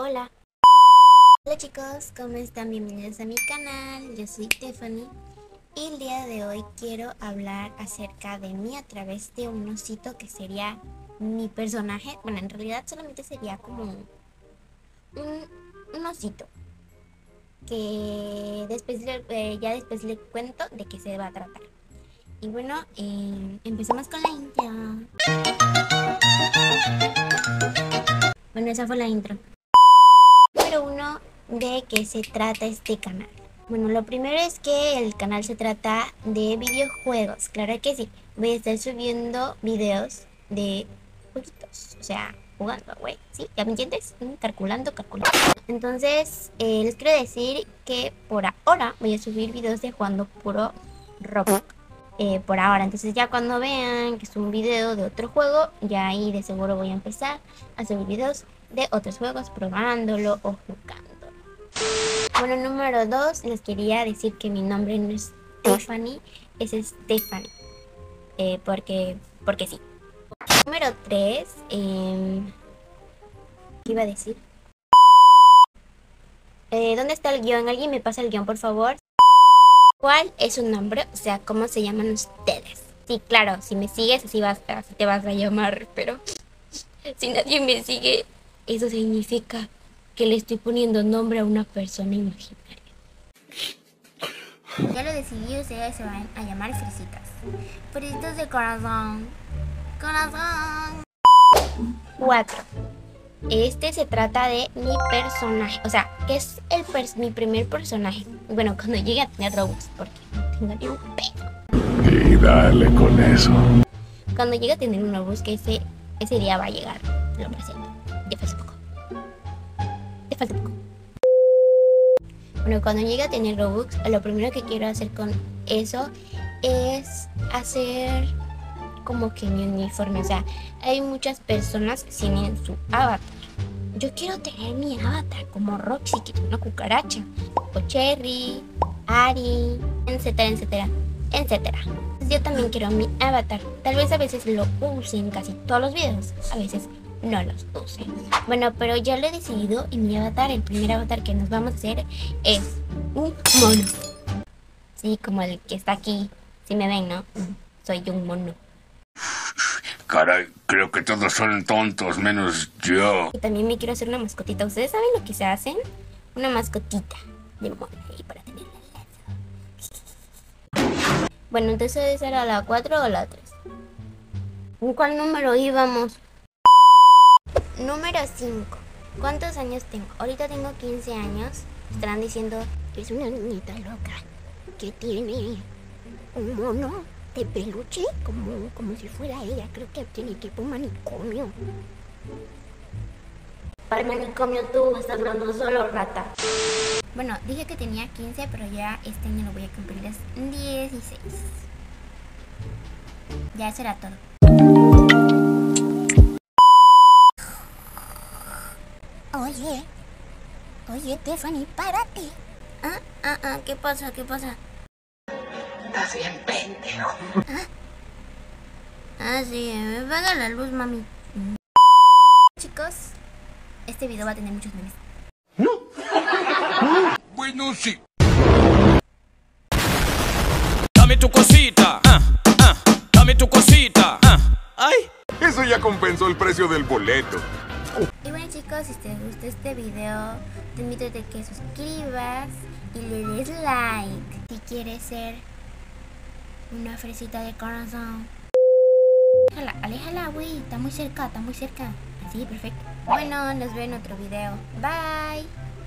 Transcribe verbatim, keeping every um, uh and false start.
Hola. Hola chicos, ¿cómo están? Bienvenidos a mi canal. Yo soy Tiffany y el día de hoy quiero hablar acerca de mí a través de un osito que sería mi personaje. Bueno, en realidad solamente sería como un, un osito que después le- eh, ya después le cuento de qué se va a tratar. Y bueno, eh, empezamos con la intro. Bueno, esa fue la intro. Número uno, ¿de qué se trata este canal? Bueno, lo primero es que el canal se trata de videojuegos. Claro que sí. Voy a estar subiendo videos de jueguitos. O sea, jugando, güey. ¿Sí? ¿Ya me entiendes? Mm, Calculando, calculando. Entonces, eh, les quiero decir que por ahora voy a subir videos de jugando puro Roblox. Eh, por ahora, entonces ya cuando vean que es un video de otro juego, ya ahí de seguro voy a empezar a subir videos de otros juegos probándolo o jugando. Bueno, número dos, les quería decir que mi nombre no es Stephanie, es Stephanie, eh, porque, porque sí. Número tres, eh, ¿qué iba a decir? Eh, ¿dónde está el guión? ¿Alguien me pasa el guión, por favor? ¿Cuál es su nombre? O sea, ¿cómo se llaman ustedes? Sí, claro, si me sigues así, vas, así te vas a llamar, pero si nadie me sigue, eso significa que le estoy poniendo nombre a una persona imaginaria. Ya lo decidí, ustedes se van a llamar fresitas. Fresitas de corazón. Corazón. Cuatro. Este se trata de mi personaje. O sea, que es el pers mi primer personaje. Bueno, cuando llegue a tener Robux, porque no tengo ni un pedo. Y dale con eso. Cuando llegue a tener un Robux, que ese, ese día va a llegar. Lo presento. Ya falta poco. Ya falta poco. Bueno, cuando llegue a tener Robux, lo primero que quiero hacer con eso es hacer como que mi uniforme. O sea, hay muchas personas que tienen su avatar. Yo quiero tener mi avatar como Roxy, que tiene una cucaracha, o Cherry, Ari, etcétera, etcétera, etcétera. Yo también quiero mi avatar. Tal vez a veces lo use en casi todos los videos, a veces no los use. Bueno, pero ya lo he decidido y mi avatar, el primer avatar que nos vamos a hacer es un mono. Sí, como el que está aquí. Si me ven, ¿no? Soy un mono. Caray, creo que todos son tontos, menos yo. Y también me quiero hacer una mascotita. ¿Ustedes saben lo que se hacen? Una mascotita de mono ahí para tenerla al lado. Bueno, entonces esa era la cuatro o la tres. ¿En cuál número íbamos? Número cinco. ¿Cuántos años tengo? Ahorita tengo quince años. Estarán diciendo, es una niñita loca que tiene un mono de peluche, como, como si fuera ella. Creo que tiene tipo manicomio. Para el manicomio tú estás hablando solo, rata. Bueno, dije que tenía quince, pero ya este año lo voy a cumplir dieciséis. Ya eso era todo. Oye, oye, Tiffany, párate. Ah, ah, ah, ¿qué pasa? ¿Qué pasa? Estás bien pendejo. Ah, ah sí, me apaga la luz, mami. Chicos, este video va a tener muchos memes. Bueno, sí. Dame tu cosita, ah, ah, dame tu cosita, ah, ay. Eso ya compensó el precio del boleto. Y bueno chicos, si te gustó este video, te invito a que suscribas y le des like si quieres ser una fresita de corazón. Aléjala, aléjala, güey, está muy cerca, está muy cerca. Así, perfecto. Bueno, nos vemos en otro video. Bye.